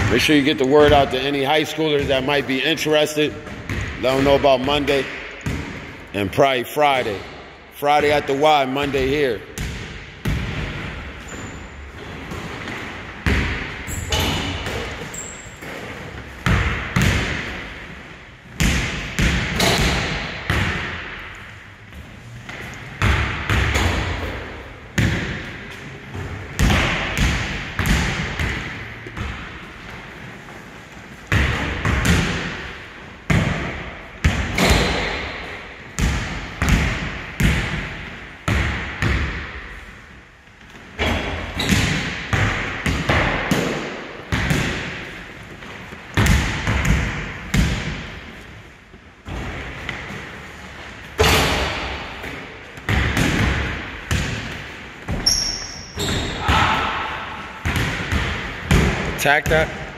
Make sure you get the word out to any high schoolers that might be interested. Let them know about Monday and probably Friday. Friday at the Y, Monday here. Attack that.